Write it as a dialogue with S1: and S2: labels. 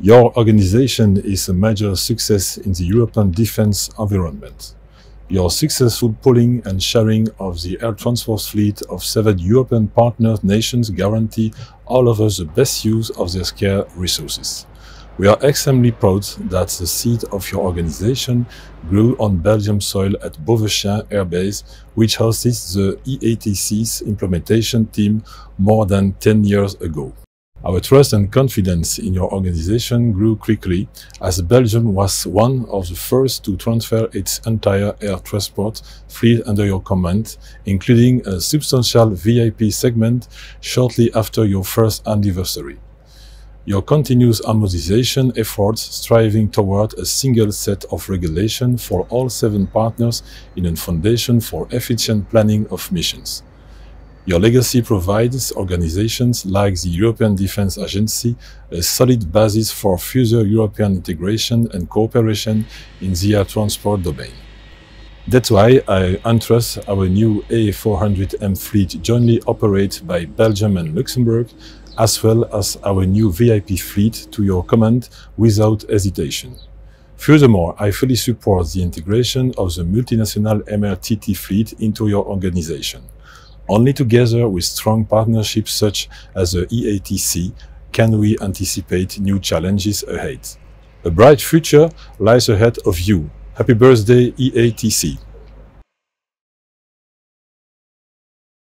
S1: Your organization is a major success in the European defense environment. Your successful pooling and sharing of the air transport fleet of 7 European partner nations guarantee all of us the best use of their scarce resources. We are extremely proud that the seat of your organization grew on Belgian soil at Beauvechain Air Base, which hosted the EATC's implementation team more than 10 years ago. Our trust and confidence in your organization grew quickly, as Belgium was one of the first to transfer its entire air transport fleet under your command, including a substantial VIP segment shortly after your first anniversary. Your continuous harmonization efforts striving toward a single set of regulations for all 7 partners in a foundation for efficient planning of missions. Your legacy provides organizations like the European Defence Agency a solid basis for further European integration and cooperation in the air transport domain. That's why I entrust our new A400M fleet jointly operated by Belgium and Luxembourg, as well as our new VIP fleet to your command without hesitation. Furthermore, I fully support the integration of the multinational MRTT fleet into your organization. Only together with strong partnerships such as the EATC can we anticipate new challenges ahead. A bright future lies ahead of you. Happy birthday, EATC!